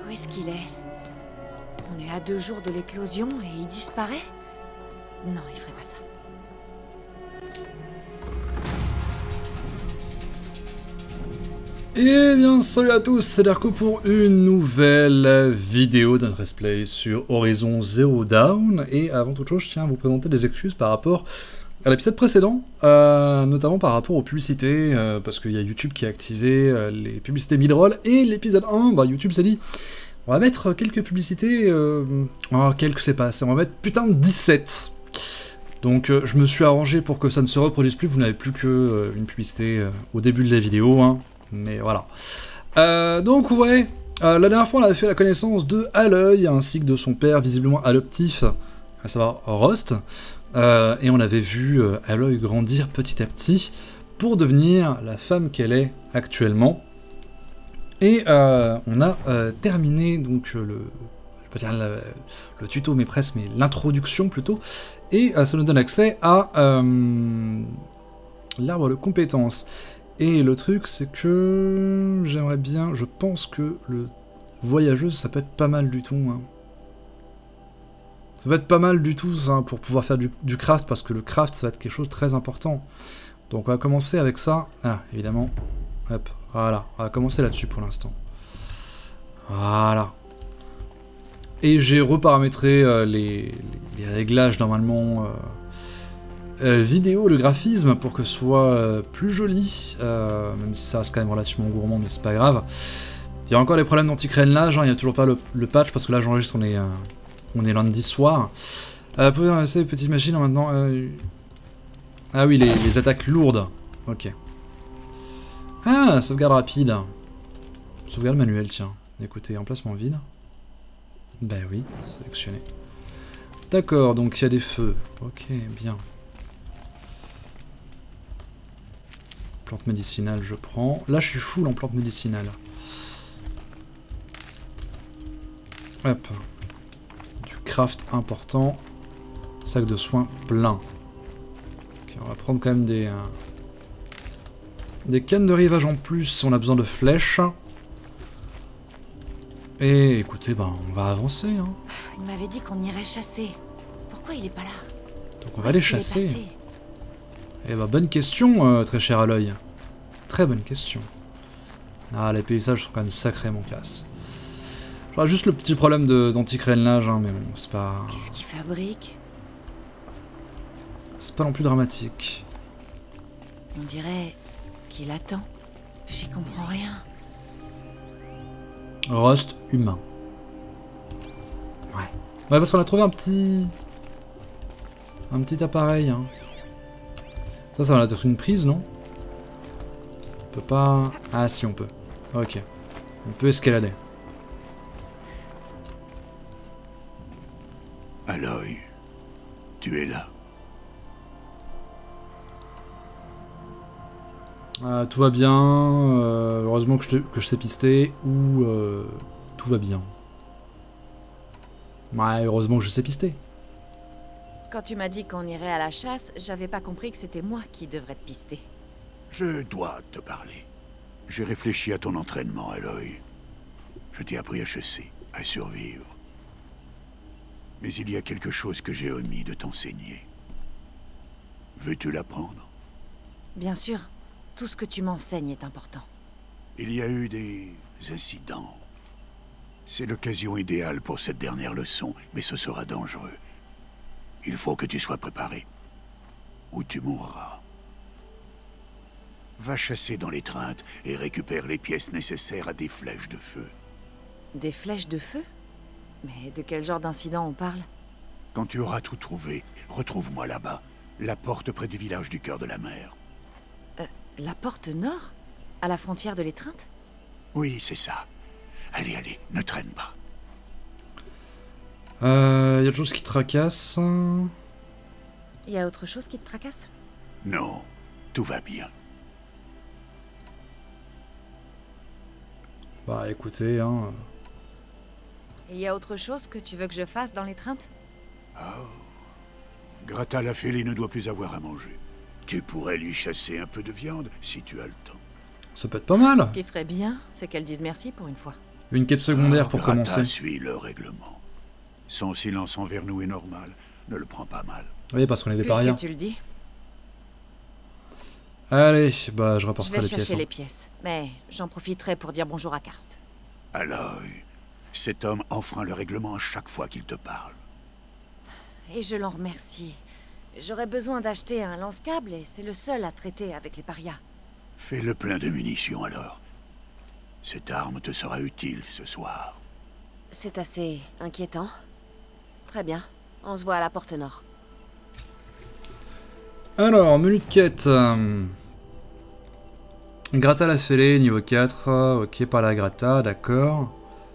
Où est-ce qu'il est? On est à 2 jours de l'éclosion et il disparaît? Non, il ferait pas ça. Eh bien, salut à tous, c'est Darko pour une nouvelle vidéo d'un Let's Play sur Horizon Zero Dawn. Et avant toute chose, je tiens à vous présenter des excuses par rapport à l'épisode précédent, notamment par rapport aux publicités, parce qu'il y a YouTube qui a activé les publicités mid-roll, et l'épisode 1, bah, YouTube s'est dit, on va mettre quelques publicités, quelques c'est pas assez, on va mettre putain de 17. Donc je me suis arrangé pour que ça ne se reproduise plus, vous n'avez plus que une publicité au début de la vidéo, hein. Mais voilà. Donc ouais, la dernière fois on avait fait la connaissance de Aloy, ainsi que de son père visiblement adoptif, à savoir Rost, et on avait vu Aloy grandir petit à petit pour devenir la femme qu'elle est actuellement. Et on a terminé donc je vais pas dire le tuto mais presque, mais l'introduction plutôt, et ça nous donne accès à l'arbre de compétences. Et le truc, c'est que j'aimerais bien, je pense que le voyageuse, ça peut être pas mal du tout. Hein. Ça peut être pas mal du tout, ça, pour pouvoir faire du craft, parce que le craft, ça va être quelque chose de très important. Donc on va commencer avec ça. Ah, évidemment. Hop, voilà. On va commencer là-dessus pour l'instant. Voilà. Et j'ai reparamétré les réglages, normalement... vidéo, le graphisme, pour que ce soit plus joli, même si ça reste quand même relativement gourmand, mais c'est pas grave. Il y a encore des problèmes d'anti-crénelage, hein, il n'y a toujours pas le patch, parce que là j'enregistre, on est lundi soir. Pouvez lancer petite machine maintenant. Ah oui, les attaques lourdes. Ok. Ah, sauvegarde rapide. Sauvegarde manuelle, tiens. Écoutez, emplacement vide. Ben oui, sélectionné. D'accord, donc il y a des feux. Ok, bien. Plante médicinale, je prends. Là, je suis full en plante médicinale. Hop. Du craft important. Sac de soins plein. Ok, on va prendre quand même des cannes de rivage en plus si on a besoin de flèches. Et écoutez, ben, on va avancer. Hein. Il m'avait dit qu'on irait chasser. Pourquoi il est pas là? Donc on va aller chasser. Eh ben, bonne question, très cher Aloy. Très bonne question. Ah, les paysages sont quand même sacrément classe. J'aurais juste le petit problème d'anti-crénelage, hein, mais bon, c'est pas... Qu'est-ce qu'il fabrique? C'est pas non plus dramatique. On dirait qu'il attend. J'y comprends rien. Rust humain. Ouais. Ouais, parce qu'on a trouvé un petit appareil, hein. Ça va être une prise, non? On peut pas... Ah si, on peut. Ok. On peut escalader. Aloy, tu es là. Tout va bien. Heureusement que je sais pister. Ou tout va bien. Ouais, heureusement que je sais pister. Quand tu m'as dit qu'on irait à la chasse, j'avais pas compris que c'était moi qui devrais te pister. Je dois te parler. J'ai réfléchi à ton entraînement, Aloy. Je t'ai appris à chasser, à survivre. Mais il y a quelque chose que j'ai omis de t'enseigner. Veux-tu l'apprendre? Bien sûr. Tout ce que tu m'enseignes est important. Il y a eu des incidents. C'est l'occasion idéale pour cette dernière leçon, mais ce sera dangereux. Il faut que tu sois préparé, ou tu mourras. Va chasser dans l'étreinte et récupère les pièces nécessaires à des flèches de feu. Des flèches de feu? Mais de quel genre d'incident on parle? Quand tu auras tout trouvé, retrouve-moi là-bas, la porte près du village du cœur de la mer. La porte nord? À la frontière de l'étreinte? Oui, c'est ça. Allez, allez, ne traîne pas. Y a des choses qui tracassent. Y a autre chose qui te tracasse? Non, tout va bien. Bah écoutez, hein... Il y a autre chose que tu veux que je fasse dans l'étreinte? Oh. Grata la fêlée ne doit plus avoir à manger. Tu pourrais lui chasser un peu de viande si tu as le temps. Ça peut être pas mal. Ce qui serait bien, c'est qu'elle dise merci pour une fois. Une quête secondaire pour Grata commencer. suit le règlement. Son silence envers nous est normal. Ne le prends pas mal. Oui, parce qu'on est des parias. Puisque tu le dis, Allez, bah je je rapporterai vais les chercher pièces. les pièces. Mais j'en profiterai pour dire bonjour à Karst. Aloy, cet homme enfreint le règlement à chaque fois qu'il te parle. Et je l'en remercie. J'aurais besoin d'acheter un lance-câble et c'est le seul à traiter avec les parias. Fais le plein de munitions alors. Cette arme te sera utile ce soir. C'est assez inquiétant. Très bien. On se voit à la porte nord. Alors, menu de quête. Grata la fêlée, niveau 4. Ok, par la Grata, d'accord.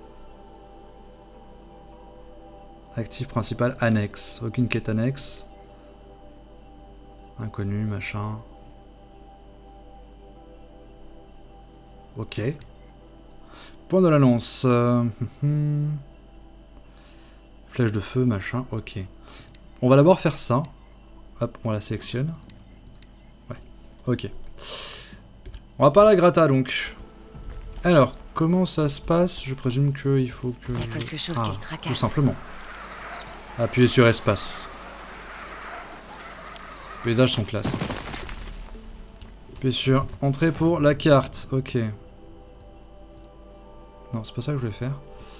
Actif principal, annexe. Aucune quête annexe. Inconnu, machin. Ok. Point de la lance. Flèche de feu, machin, ok. On va d'abord faire ça. Hop, on la sélectionne. Ouais, ok. On va pas à la Grata donc. Alors, comment ça se passe? Je présume qu'il faut que... Il y a quelque chose qui le tracasse. tout simplement. Appuyez sur espace. Les paysages sont classe. Appuyez sur entrée pour la carte, ok. Non, c'est pas ça que je voulais faire.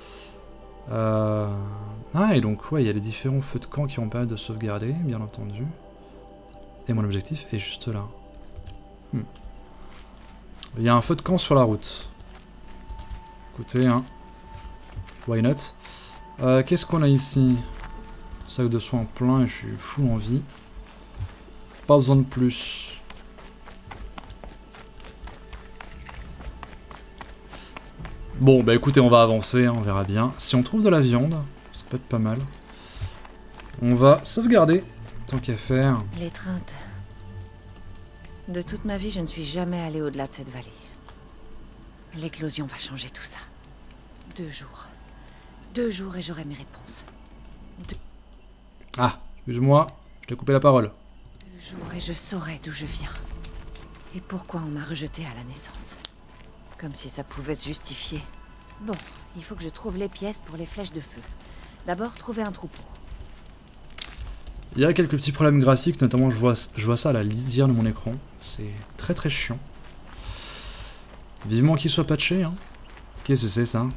Ah, et donc, ouais, il y a les différents feux de camp qui vont permettre de sauvegarder, bien entendu. Et mon objectif est juste là. Il y a un feu de camp sur la route. Écoutez, hein. Why not? Qu'est-ce qu'on a ici? Sac de soins plein et je suis full en vie. Pas besoin de plus. Bon, bah écoutez, on va avancer, hein, on verra bien. Si on trouve de la viande, ça peut être pas mal. On va sauvegarder, tant qu'à faire. L'étreinte. De toute ma vie, je ne suis jamais allée au-delà de cette vallée. L'éclosion va changer tout ça. 2 jours. 2 jours et j'aurai mes réponses. Ah, excuse-moi, je t'ai coupé la parole. 2 jours et je saurai d'où je viens. Et pourquoi on m'a rejetée à la naissance. Comme si ça pouvait se justifier. Bon, il faut que je trouve les pièces pour les flèches de feu. D'abord, trouver un troupeau. Il y a quelques petits problèmes graphiques, notamment je vois ça à la lisière de mon écran. C'est très très chiant. Vivement qu'il soit patché, hein. Qu'est-ce que c'est ça?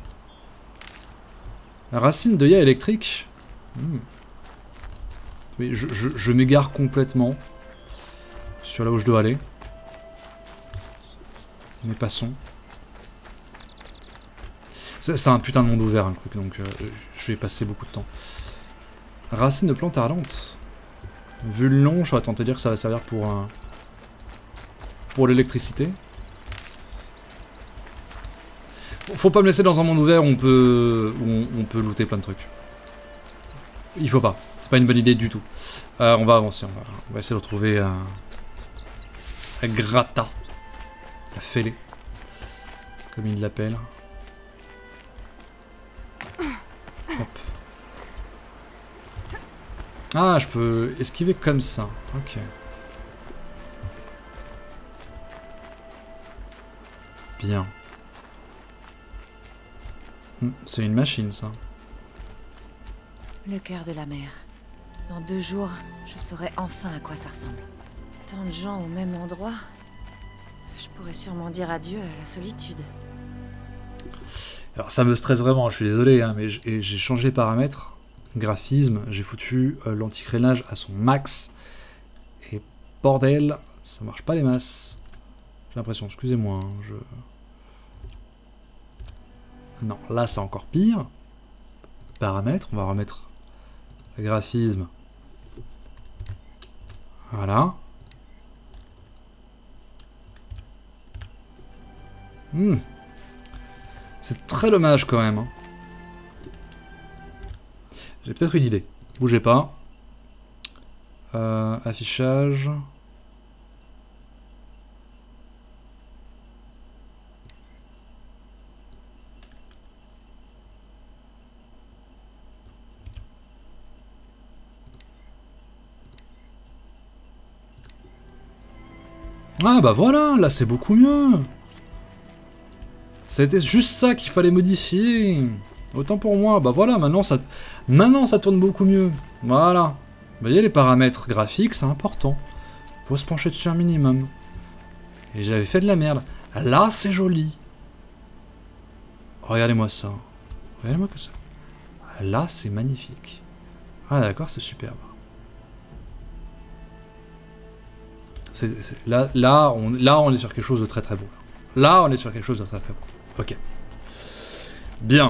Racine d'œillet électrique. Oui, je m'égare complètement sur là où je dois aller. Mais passons. C'est un putain de monde ouvert, un truc, donc je vais passer beaucoup de temps. Racine de plante ardente. Vu le long, j'aurais tenté de dire que ça va servir pour l'électricité. Faut pas me laisser dans un monde ouvert où on peut looter plein de trucs. Il faut pas. C'est pas une bonne idée du tout. On va avancer. On va essayer de retrouver la Grata. La fêlée. Comme il l'appelle. Hop. Ah, je peux esquiver comme ça. Ok. Bien. C'est une machine, ça. Le cœur de la mer. Dans 2 jours, je saurai enfin à quoi ça ressemble. Tant de gens au même endroit. Je pourrais sûrement dire adieu à la solitude. Alors ça me stresse vraiment, je suis désolé, hein, mais j'ai changé les paramètres. Graphisme, j'ai foutu l'anti-crénage à son max. Et bordel, ça marche pas les masses. J'ai l'impression, excusez-moi. Hein, non, là c'est encore pire. Paramètres, on va remettre le graphisme. Voilà. C'est très dommage quand même. Hein. J'ai peut-être une idée. Bougez pas. Affichage. Ah bah voilà, là c'est beaucoup mieux. C'était juste ça qu'il fallait modifier. Autant pour moi. Bah voilà, maintenant ça tourne beaucoup mieux. Voilà. Vous voyez, les paramètres graphiques, c'est important. Faut se pencher dessus un minimum. Et j'avais fait de la merde. Là, c'est joli. Regardez-moi ça. Regardez-moi que ça. Là, c'est magnifique. Ah d'accord, c'est superbe. Là, on est sur quelque chose de très très beau. Là, on est sur quelque chose de très très beau. Ok. Bien.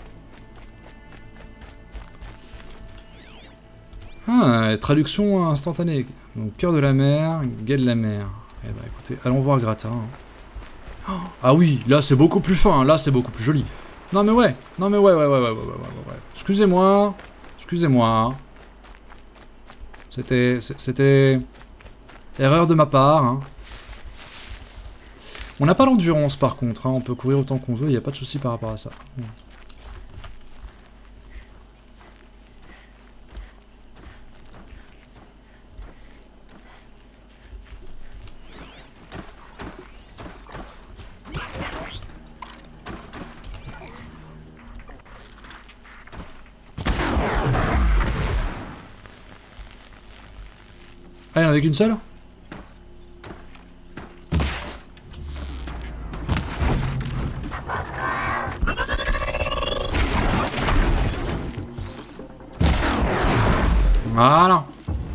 Ah, traduction instantanée. Donc, cœur de la mer, guet de la mer. Eh ben, écoutez, allons voir Grata. Ah oui, là, c'est beaucoup plus fin. Là, c'est beaucoup plus joli. Non, mais ouais. Non, mais ouais. Excusez-moi. Excusez-moi. C'était... erreur de ma part. Hein. On n'a pas l'endurance, par contre. Hein. On peut courir autant qu'on veut. Il n'y a pas de souci par rapport à ça. Ah, il y en avait qu'une seule? Voilà.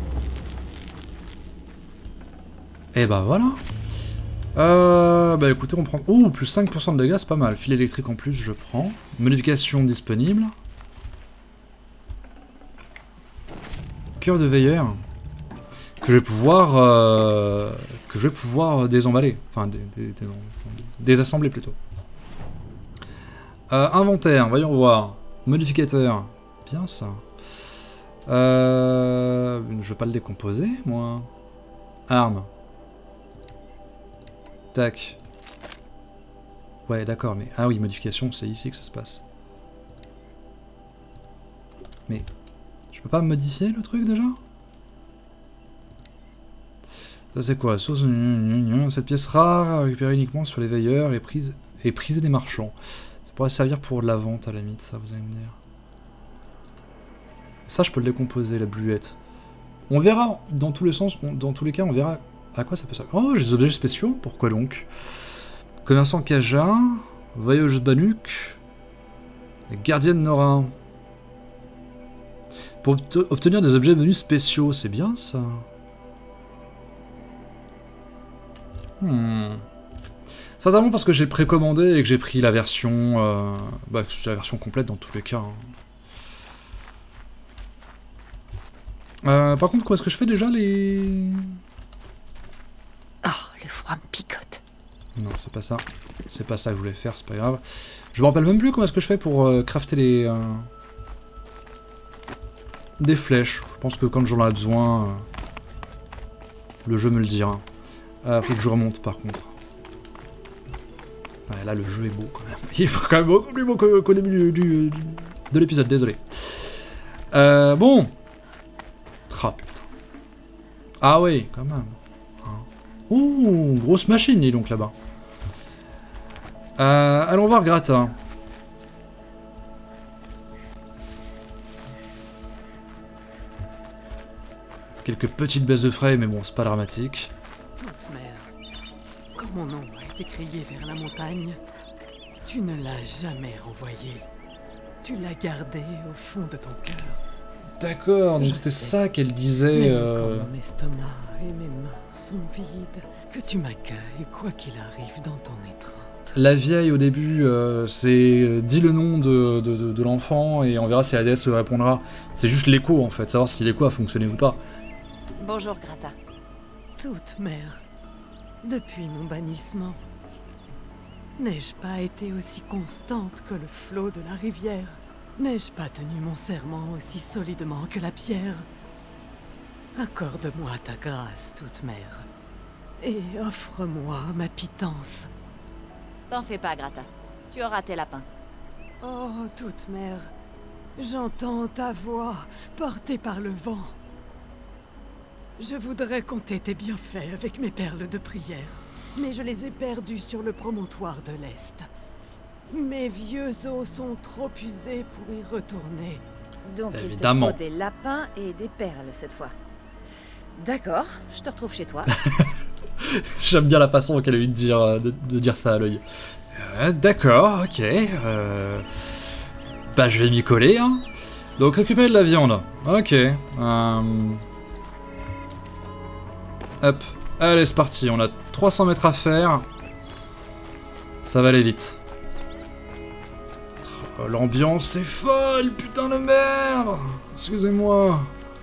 Et bah voilà. Bah écoutez, on prend... Ouh, plus 5% de dégâts, c'est pas mal. Fil électrique en plus, je prends. Modification disponible. Cœur de veilleur. Que je vais pouvoir désemballer. Enfin, désassembler plutôt. Inventaire, voyons voir. Modificateur. Bien ça. Je vais pas le décomposer, moi. Arme. Tac. Ouais, d'accord, mais... Ah oui, modification, c'est ici que ça se passe. Mais... Je peux pas modifier le truc, déjà ? Ça c'est quoi? Source... Cette pièce rare, récupérée uniquement sur les veilleurs et prisée des marchands. Ça pourrait servir pour de la vente, à la limite, ça, vous allez me dire. Ça, je peux le décomposer, la bluette. On verra, dans tous les sens, dans tous les cas, on verra à quoi ça peut servir. Oh, j'ai des objets spéciaux, pourquoi donc? Commerçant Kaja, voyageuse Banuk, gardienne Nora. Pour obtenir des objets venus spéciaux, c'est bien ça. Certainement parce que j'ai précommandé et que j'ai pris la version... la version complète dans tous les cas. Hein. Par contre, quoi est-ce que je fais déjà les... Oh, le froid me picote. Non, c'est pas ça. C'est pas ça que je voulais faire, c'est pas grave. Je me rappelle même plus comment est-ce que je fais pour crafter les... des flèches. Je pense que quand j'en ai besoin, le jeu me le dira. Faut que je remonte par contre. Ouais, là, le jeu est beau quand même. Il est quand même beaucoup plus beau qu'au début de l'épisode, désolé. Bon. Ah putain. Ah oui, quand même. Ouh, grosse machine, dis donc là-bas. Allons voir Grata. Quelques petites baisses de frais, mais bon, c'est pas dramatique. Toute mère, quand mon nom a été crié vers la montagne, tu ne l'as jamais renvoyé. Tu l'as gardé au fond de ton cœur. D'accord, donc c'était ça qu'elle disait. Quand mon estomac et mes mains sont vides, que tu m'accueilles quoi qu'il arrive dans ton étreinte. La vieille au début, c'est dis le nom de l'enfant et on verra si la déesse répondra. C'est juste l'écho en fait, savoir si l'écho a fonctionné ou pas. Bonjour Grata. Toute mère, depuis mon bannissement, n'ai-je pas été aussi constante que le flot de la rivière? N'ai-je pas tenu mon serment aussi solidement que la pierre? Accorde-moi ta grâce, toute mère, et offre-moi ma pitance. T'en fais pas, Grata. Tu auras tes lapins. Oh, toute mère, j'entends ta voix portée par le vent. Je voudrais compter tes bienfaits avec mes perles de prière, mais je les ai perdues sur le promontoire de l'Est. Mes vieux os sont trop usés pour y retourner. Donc Évidemment. il te faut des lapins et des perles cette fois. D'accord, je te retrouve chez toi. J'aime bien la façon dont elle a eu de dire ça à l'œil. D'accord, ok. Bah je vais m'y coller, hein. Donc récupérer de la viande. Ok. Hop. Allez, c'est parti. On a 300 mètres à faire. Ça va aller vite. L'ambiance est folle, putain de merde. Excusez-moi.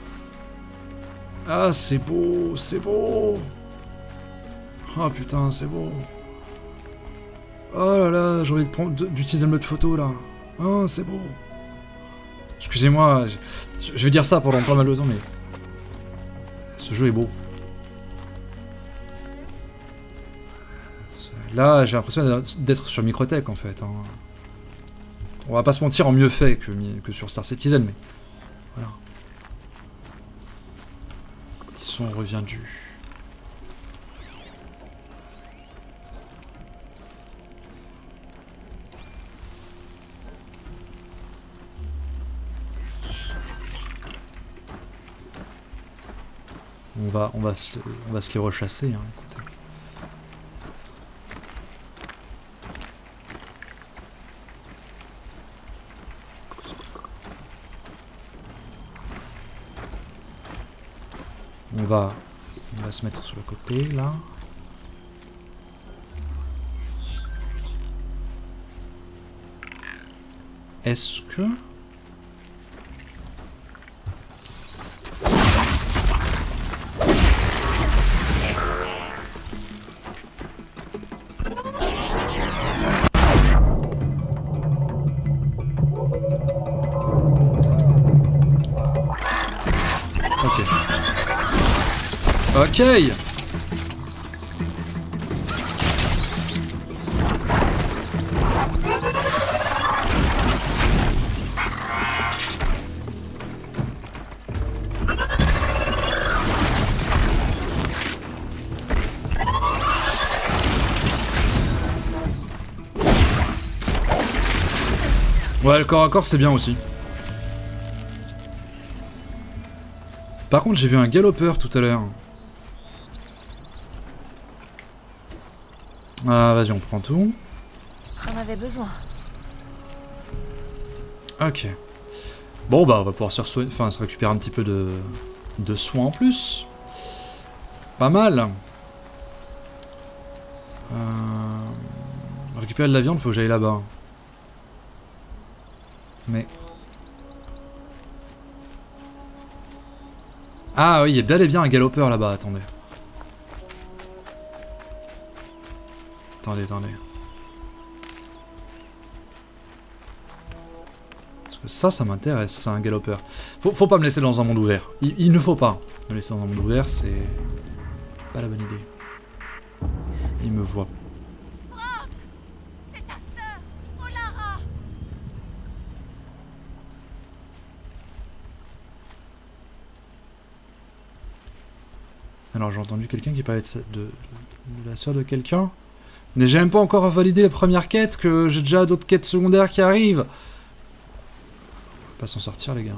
Ah, c'est beau, c'est beau. Oh putain, c'est beau. Oh là là, j'ai envie d'utiliser le mode photo là. Oh, c'est beau. Excusez-moi, je vais dire ça pendant pas mal de temps, mais... Ce jeu est beau. Là, j'ai l'impression d'être sur Microtech en fait. Hein. On va pas se mentir, en mieux fait que sur Star Citizen, mais... Voilà. Ils sont reviendus. On va se les rechasser, hein, écoutez. On va se mettre sur le côté, là. Est-ce que... Ok. Ouais, le corps à corps c'est bien aussi. Par contre, j'ai vu un galopeur tout à l'heure. Ah, vas-y, on prend tout. J'en avais besoin. Ok. Bon, bah, on va pouvoir se récupérer un petit peu de soins en plus. Pas mal. Récupérer de la viande, faut que j'aille là-bas. Mais... Ah oui, il y a bel et bien un galopeur là-bas, attendez. Attendez. Parce que ça m'intéresse, c'est un galopeur. Faut pas me laisser dans un monde ouvert. Il ne faut pas me laisser dans un monde ouvert, c'est pas la bonne idée. Il me voit. C'est ta sœur, Olara. Alors j'ai entendu quelqu'un qui parlait de la sœur de quelqu'un. Mais j'ai même pas encore validé la première quête, que j'ai déjà d'autres quêtes secondaires qui arrivent. On va pas s'en sortir les gars.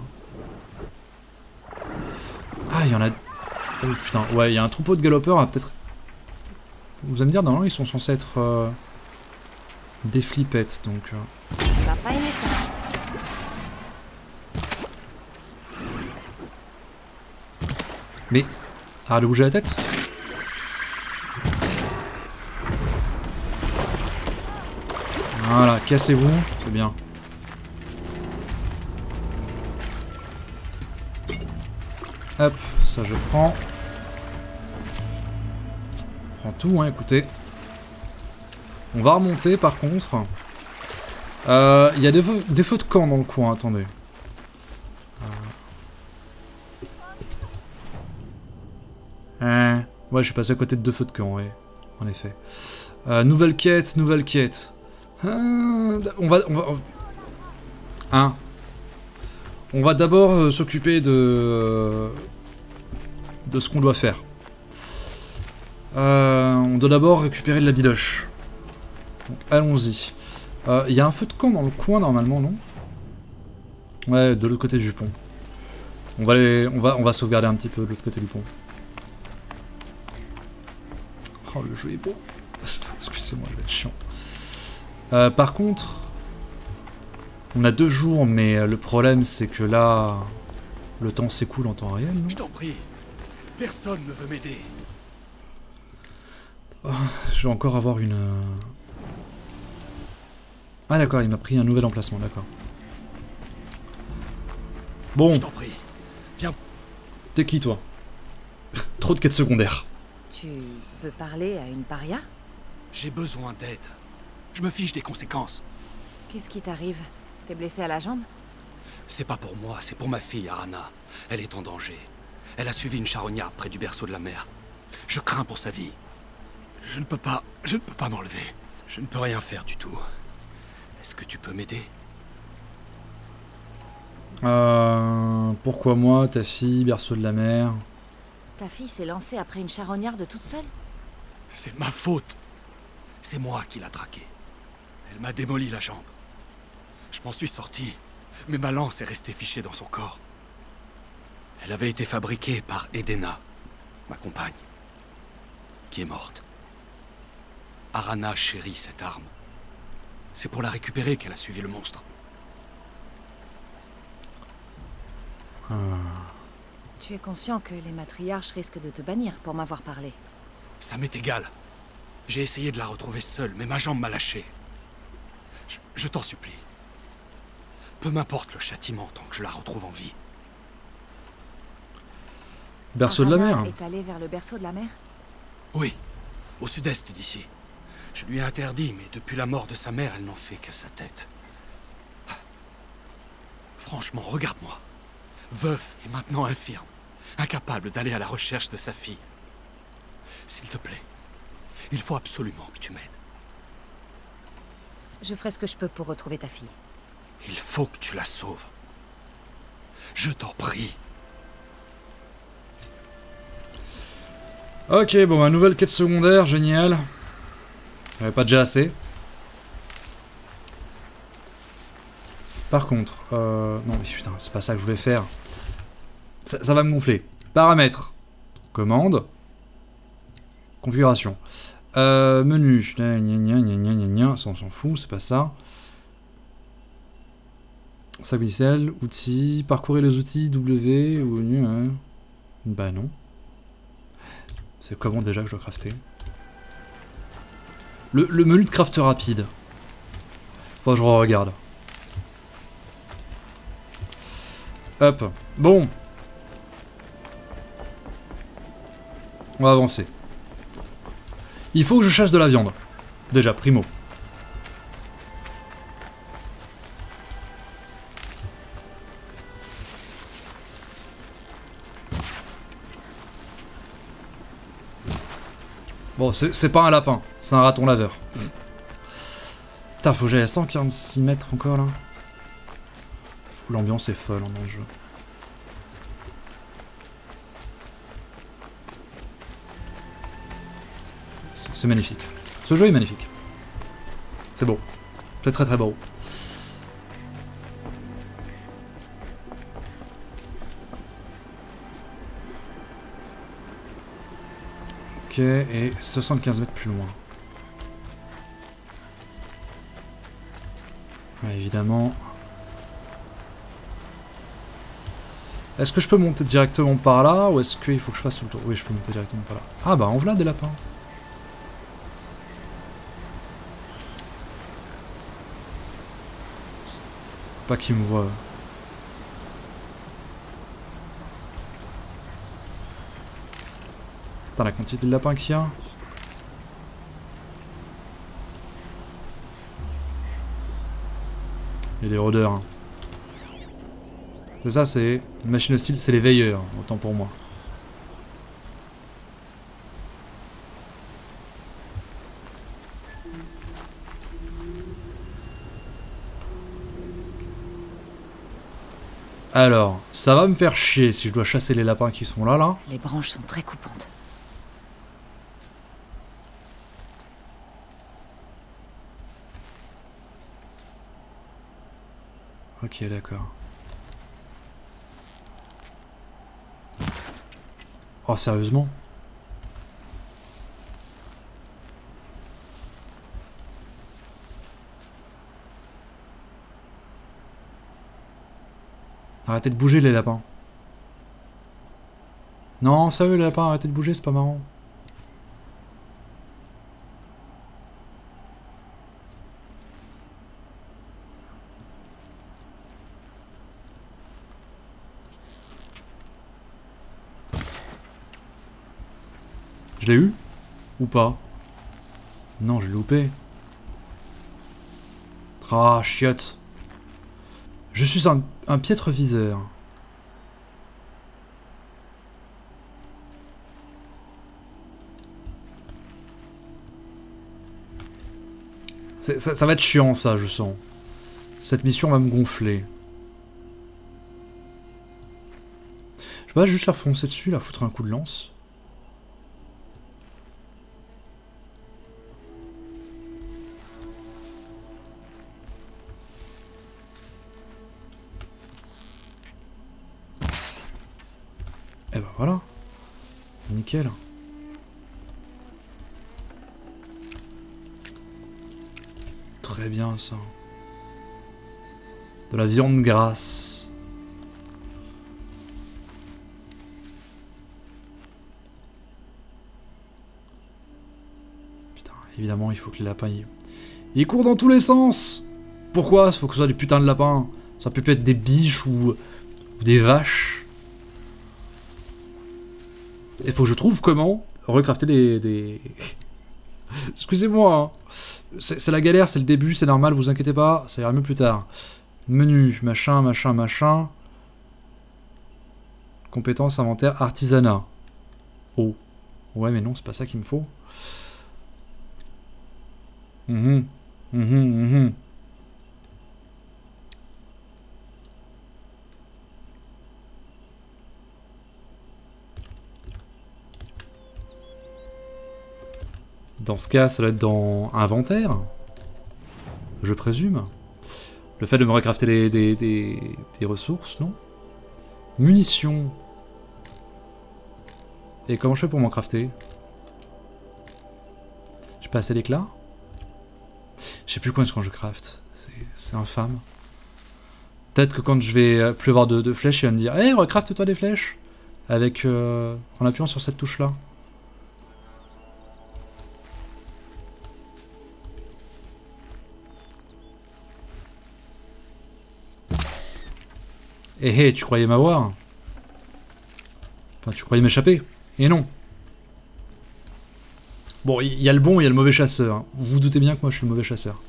Ah, il y en a... Oh putain, ouais, il y a un troupeau de galopeurs, peut-être... Vous allez me dire, normalement ils sont censés être... des flippettes, donc... Tu vas pas aimer ça. Mais... Arrête de bouger la tête. Voilà, cassez-vous, c'est bien. Hop, ça je prends. Je prends tout, hein, écoutez. On va remonter par contre. Il y a des feux de camp dans le coin, attendez. Ouais, je suis passé à côté de 2 feux de camp, ouais. En effet. Nouvelle quête. On va d'abord s'occuper de ce qu'on doit faire. On doit d'abord récupérer de la bidoche. Donc allons-y. Il y a un feu de camp dans le coin normalement, non? Ouais, de l'autre côté du pont. On va sauvegarder un petit peu de l'autre côté du pont. Oh, le jeu est beau. Excusez-moi, je vais être chiant. Par contre, on a 2 jours, mais le problème c'est que là, le temps s'écoule en temps réel, non? Je t'en prie. Personne ne veut m'aider. Oh, je vais encore avoir une... Ah d'accord, il m'a pris un nouvel emplacement, d'accord. Bon. Je t'en prie. Viens. T'es qui toi? Trop de quêtes secondaires. Tu veux parler à une paria? J'ai besoin d'aide. Je me fiche des conséquences. Qu'est-ce qui t'arrive? T'es blessé à la jambe? C'est pas pour moi, c'est pour ma fille, Arana. Elle est en danger. Elle a suivi une charognarde près du berceau de la mer. Je crains pour sa vie. Je ne peux pas m'enlever. Je ne peux rien faire du tout. Est-ce que tu peux m'aider? Pourquoi moi, ta fille, berceau de la mer? Ta fille s'est lancée après une charognarde toute seule? C'est ma faute. C'est moi qui l'a traquée. Elle m'a démoli la jambe. Je m'en suis sorti, mais ma lance est restée fichée dans son corps. Elle avait été fabriquée par Edena, ma compagne, qui est morte. Arana chérit cette arme. C'est pour la récupérer qu'elle a suivi le monstre. Tu es conscient que les matriarches risquent de te bannir pour m'avoir parlé? Ça m'est égal. J'ai essayé de la retrouver seule, mais ma jambe m'a lâché. Je t'en supplie. Peu m'importe le châtiment tant que je la retrouve en vie. Berceau de la mer. Arana est allée vers le berceau de la mer? Oui, au sud-est d'ici. Je lui ai interdit, mais depuis la mort de sa mère, elle n'en fait qu'à sa tête. Franchement, regarde-moi. Veuf et maintenant infirme, incapable d'aller à la recherche de sa fille. S'il te plaît, il faut absolument que tu m'aides. Je ferai ce que je peux pour retrouver ta fille. Il faut que tu la sauves. Je t'en prie. Ok, bon, ma nouvelle quête secondaire, génial. J'avais pas déjà assez. Par contre, non mais putain, c'est pas ça que je voulais faire. Ça va me gonfler. Paramètres. Commande. Configuration. Menu. Ça on s'en fout, c'est pas ça. Stabilisel, outils. Parcourir les outils W. Ou... Bah non. C'est comment déjà que je dois crafter? Le menu de craft rapide. Faut que je regarde. Hop. Bon. On va avancer. Il faut que je chasse de la viande. Déjà, primo. Bon, c'est pas un lapin, c'est un raton laveur. Putain, faut que j'aille à 146 mètres encore là. L'ambiance est folle dans le jeu. C'est magnifique. Ce jeu est magnifique. C'est beau. C'est très très beau. Ok, et 75 mètres plus loin. Ouais, évidemment. Est-ce que je peux monter directement par là ou est-ce qu'il faut que je fasse tout le tour? Oui, je peux monter directement par là. Ah bah, en voilà des lapins. Pas qu'ils me voient. Putain, la quantité de lapins qu'il y a. Il y a des rôdeurs. Hein. Ça, c'est une machine hostile, c'est les veilleurs, autant pour moi. Alors, ça va me faire chier si je dois chasser les lapins qui sont là. Les branches sont très coupantes. Ok, d'accord. Oh, sérieusement? Arrêtez de bouger les lapins. Non, sérieux les lapins, arrêtez de bouger, c'est pas marrant. Je l'ai eu? Ou pas? Non, je l'ai loupé. Ah, chiotte. Je suis un piètre viseur. Ça va être chiant, ça, je sens. Cette mission va me gonfler. Je peux pas juste la foncer dessus, la foutre un coup de lance. Et ben voilà. Nickel. Très bien ça. De la viande grasse. Putain, évidemment il faut que les lapins ils courent dans tous les sens. Pourquoi? Il faut que ce soit des putains de lapins. Ça peut être des biches ou des vaches. Il faut que je trouve comment recrafter des... Excusez-moi, hein. C'est la galère, c'est le début, c'est normal, vous inquiétez pas, ça ira mieux plus tard. Menu, machin, machin, machin. Compétences, inventaire, artisanat. Oh. Ouais, mais non, c'est pas ça qu'il me faut. Dans ce cas, ça doit être dans inventaire, je présume. Le fait de me recrafter des ressources, non? Munitions. Et comment je fais pour m'en crafter? J'ai pas assez d'éclat? Je sais plus quand est-ce que je craft. C'est infâme. Peut-être que quand je vais plus avoir de flèches, il va me dire « Hey, recraft-toi des flèches !» Avec en appuyant sur cette touche-là. Eh, tu croyais m'avoir? Enfin, tu croyais m'échapper? Et non. Bon, il y a le bon et il y a le mauvais chasseur. Hein. Vous vous doutez bien que moi je suis le mauvais chasseur.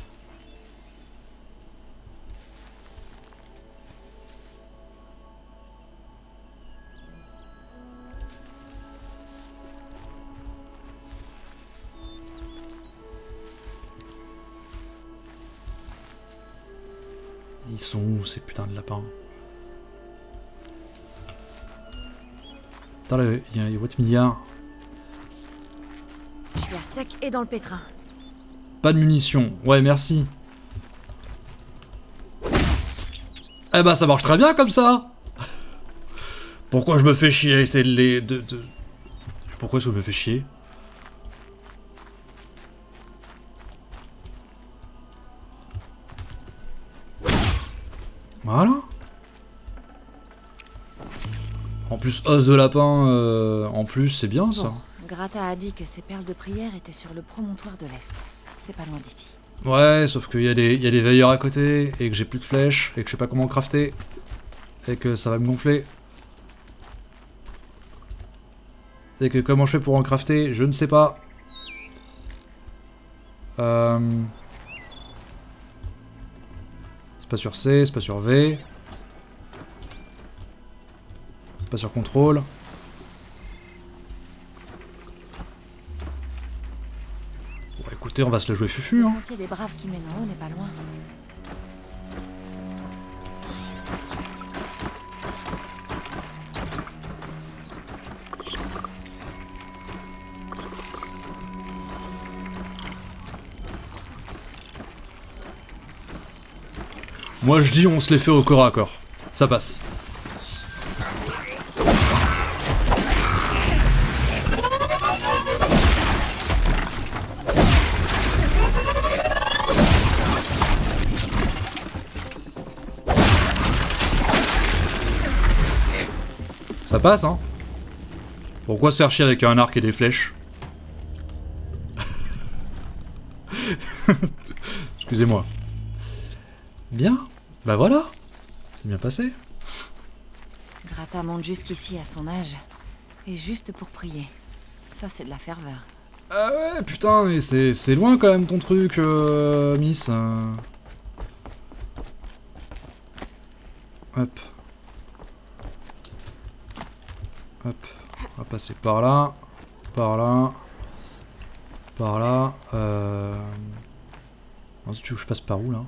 Ils sont où ces putains de lapins? Attends, il y a votre milliard. Je suis à sec et dans le pétrin. Pas de munitions. Ouais, merci. Eh ben, ça marche très bien comme ça. Pourquoi je me fais chier? C'est les... Pourquoi est-ce que je me fais chier? Voilà. En plus, os de lapin, en plus, c'est bien ça. Bon, Grata a dit que ses perles de prière étaient sur le promontoire de l'Est. C'est pas loin d'ici. Ouais, sauf qu'il y a des veilleurs à côté, et que j'ai plus de flèches, et que je sais pas comment crafter, et que ça va me gonfler. Et que comment je fais pour en crafter, je ne sais pas. C'est pas sur C, c'est pas sur V. C'est pas sur contrôle. Bon, écoutez, on va se la jouer fufu, hein. Le sentier des braves qui mène en haut n'est pas loin. Moi je dis on se les fait au corps à corps. Ça passe. Ça passe, hein? Pourquoi se faire chier avec un arc et des flèches? Excusez-moi. Bien, bah voilà. C'est bien passé. Grata monte jusqu'ici à son âge. Et juste pour prier. Ça, c'est de la ferveur. Ah ouais, putain, mais c'est loin quand même ton truc, Miss. Hop. Hop. On va passer par là. Par là. Par là. Ensuite, tu veux que je passe par où, là?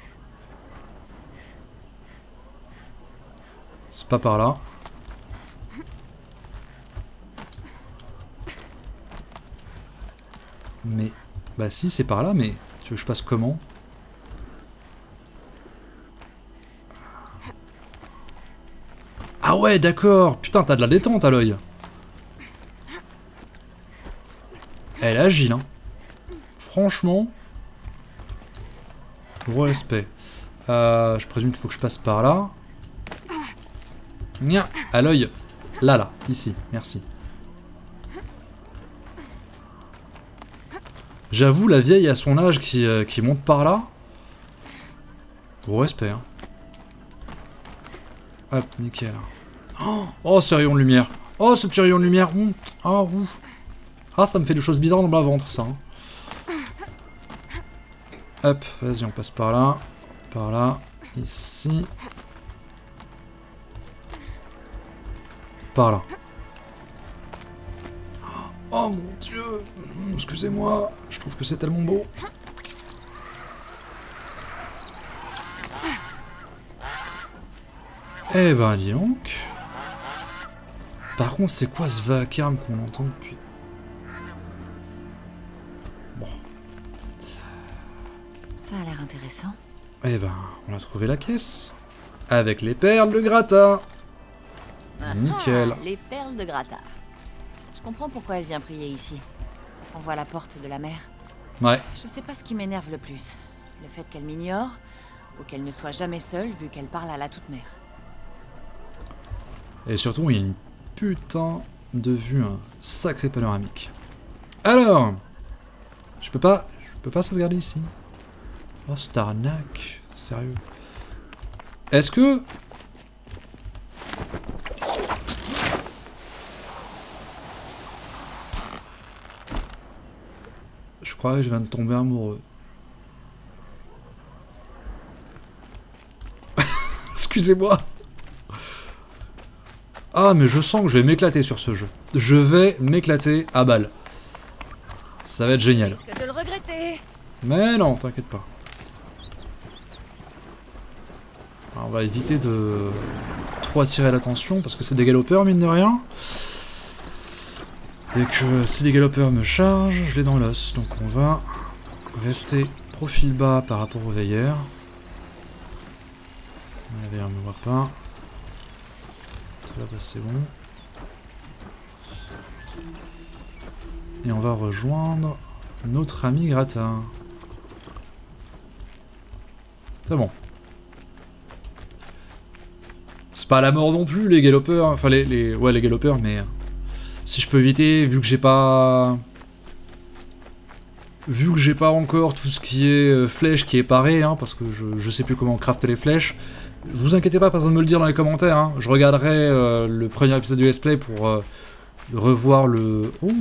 C'est pas par là. Mais... Bah si, c'est par là, mais... Tu veux que je passe comment? Ah ouais, d'accord. Putain, t'as de la détente à l'œil. Elle est agile, hein. Franchement... Gros respect. Je présume qu'il faut que je passe par là. Nia, à l'œil. Là, ici. Merci. J'avoue, la vieille à son âge qui monte par là. Gros respect, hein. Hop, nickel. Oh, ce rayon de lumière. Oh, ce petit rayon de lumière. Oh, ouf. Ah, ça me fait des choses bizarres dans ma ventre, ça. Hein. Hop, vas-y, on passe par là. Par là. Ici. Par là. Oh mon dieu. Excusez-moi. Je trouve que c'est tellement beau. Eh ben, dis donc. Par contre, c'est quoi ce vacarme qu'on entend depuis... Bon. Ça a l'air intéressant. Eh ben, on a trouvé la caisse. Avec les perles de Grata. Nickel. Les perles de Grata. Je comprends pourquoi elle vient prier ici. On voit la porte de la mer. Ouais. Je sais pas ce qui m'énerve le plus. Le fait qu'elle m'ignore, ou qu'elle ne soit jamais seule vu qu'elle parle à la toute-mère. Et surtout, il y a une putain de vue, un sacré panoramique. Alors, je peux pas sauvegarder ici. Oh, cette arnaque, sérieux. Est-ce que... Je crois que je viens de tomber amoureux. Excusez-moi. Ah, mais je sens que je vais m'éclater sur ce jeu. Je vais m'éclater à balle. Ça va être génial. Risque de le regretter. Mais non, t'inquiète pas. Alors, on va éviter de trop attirer l'attention parce que c'est des galopeurs, mine de rien. Dès que si les galopeurs me chargent, je l'ai dans l'os. Donc on va rester profil bas par rapport aux veilleurs. La veilleur ne me voit pas. Là bas c'est bon. Et on va rejoindre notre ami Grata. C'est bon. C'est pas la mort non plus les galopeurs. Enfin ouais les galopeurs mais... Si je peux éviter, vu que j'ai pas encore tout ce qui est flèche qui est paré, hein, parce que je sais plus comment crafter les flèches. Vous inquiétez pas, pas besoin de me le dire dans les commentaires. Hein. Je regarderai le premier épisode du Let's Play pour revoir le... Oh.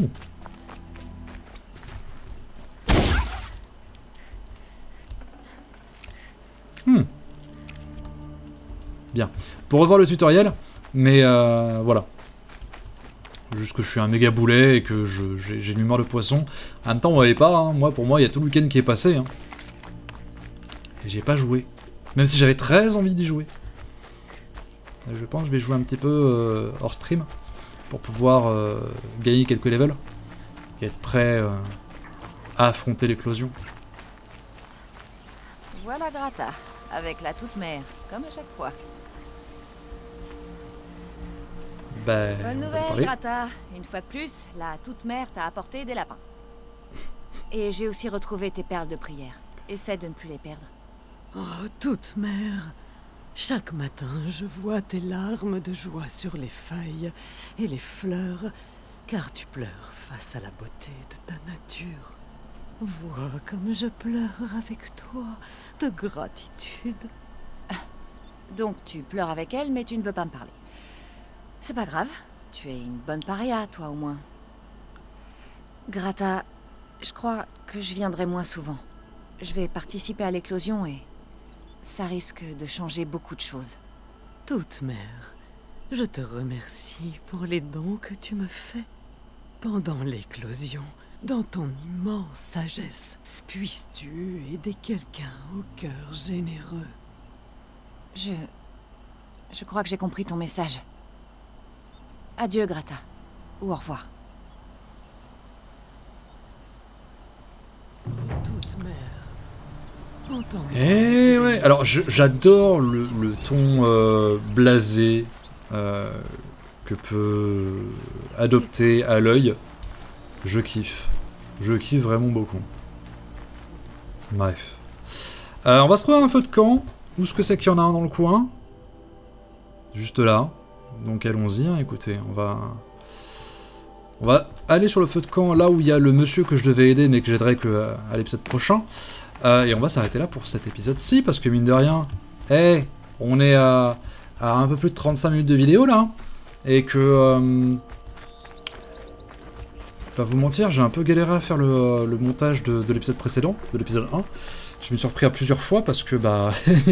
Bien. Pour revoir le tutoriel, mais voilà. Juste que je suis un méga boulet et que j'ai une mémoire de poisson. En même temps, on voyait pas, hein. Moi, pour moi, il y a tout le week-end qui est passé. Hein. Et j'ai pas joué. Même si j'avais très envie d'y jouer. Je pense que je vais jouer un petit peu hors stream. Pour pouvoir gagner quelques levels. Et être prêt à affronter l'éclosion. Voilà Grata. avec la toute-mère, comme à chaque fois. Bah, Bonne on va nouvelle, parler. Grata. Une fois de plus, la toute-mère t'a apporté des lapins. Et j'ai aussi retrouvé tes perles de prière. Essaie de ne plus les perdre. Oh, toute mère, chaque matin, je vois tes larmes de joie sur les feuilles et les fleurs, car tu pleures face à la beauté de ta nature. Vois comme je pleure avec toi de gratitude. Donc tu pleures avec elle, mais tu ne veux pas me parler. C'est pas grave. Tu es une bonne paria, toi au moins. Grata, je crois que je viendrai moins souvent. Je vais participer à l'éclosion et ça risque de changer beaucoup de choses. Toute mère, je te remercie pour les dons que tu me fais. Pendant l'éclosion, dans ton immense sagesse, puisses-tu aider quelqu'un au cœur généreux. Je crois que j'ai compris ton message. Adieu, Grata. Ou au revoir. Toute mère, entends-moi. Eh ouais, alors j'adore le ton blasé que peut adopter à l'œil. Je kiffe. Je kiffe vraiment beaucoup. Bref. On va se trouver un feu de camp. Où est-ce que c'est qu'il y en a un dans le coin? Juste là. Donc allons-y, hein, écoutez, on va aller sur le feu de camp, là où il y a le monsieur que je devais aider, mais que j'aiderai que à l'épisode prochain. Et on va s'arrêter là pour cet épisode-ci, parce que mine de rien, on est à un peu plus de 35 minutes de vidéo, là. Et que... je vais pas vous mentir, j'ai un peu galéré à faire le montage de l'épisode précédent, de l'épisode 1. Je me suis repris à plusieurs fois, parce que, bah...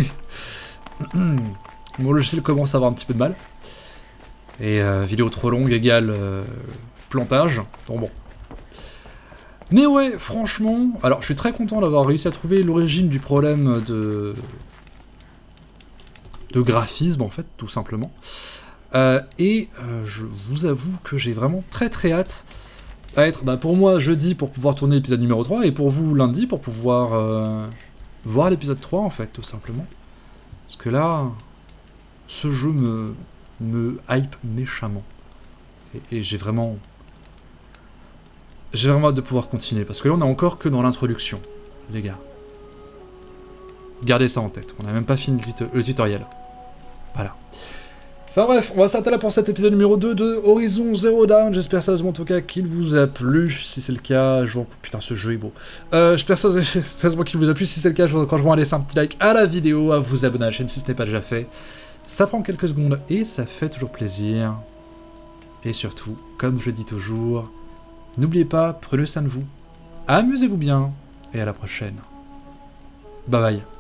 mon logiciel commence à avoir un petit peu de mal. Et vidéo trop longue égale plantage. Donc bon. Mais ouais, franchement... Alors, je suis très content d'avoir réussi à trouver l'origine du problème de graphisme, en fait, tout simplement. Je vous avoue que j'ai vraiment très hâte à être, bah, pour moi, jeudi, pour pouvoir tourner l'épisode numéro 3, et pour vous, lundi, pour pouvoir voir l'épisode 3, en fait, tout simplement. Parce que là, ce jeu me hype méchamment. Et j'ai vraiment hâte de pouvoir continuer, parce que là on est encore que dans l'introduction, les gars. Gardez ça en tête, on n'a même pas fini le tutoriel. Voilà. Enfin bref, on va s'arrêter là pour cet épisode numéro 2 de Horizon Zero Dawn. J'espère sérieusement en tout cas qu'il vous a plu. Si c'est le cas, je vous... Putain, ce jeu est beau. J'espère sérieusement qu'il vous a plu. Si c'est le cas, je vous encourage à laisser un petit like à la vidéo, à vous abonner à la chaîne si ce n'est pas déjà fait. Ça prend quelques secondes et ça fait toujours plaisir. Et surtout, comme je dis toujours, n'oubliez pas, prenez soin de vous, amusez-vous bien, et à la prochaine. Bye bye.